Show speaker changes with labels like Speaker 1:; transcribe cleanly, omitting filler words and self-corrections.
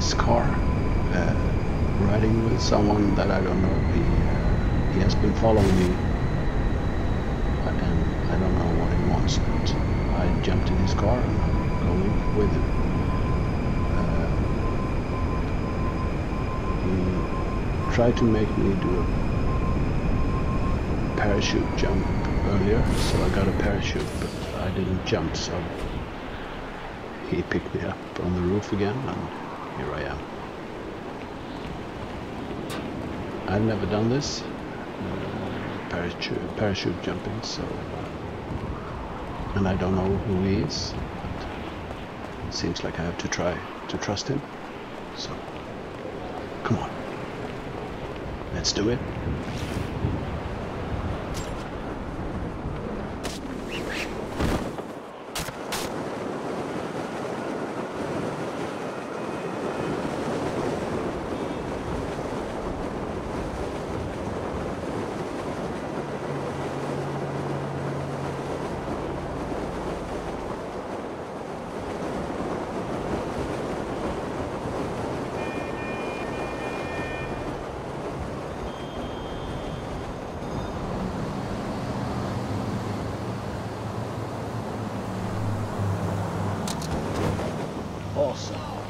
Speaker 1: his car, riding with someone that I don't know. He has been following me, and I don't know what he wants, but I jumped in his car and I'm going with him. He tried to make me do a parachute jump earlier, so I got a parachute, but I didn't jump, so he picked me up on the roof again, and here I am. I've never done this, parachute jumping, so and I don't know who he is, but it seems like I have to try to trust him, so come on, let's do it. Awesome.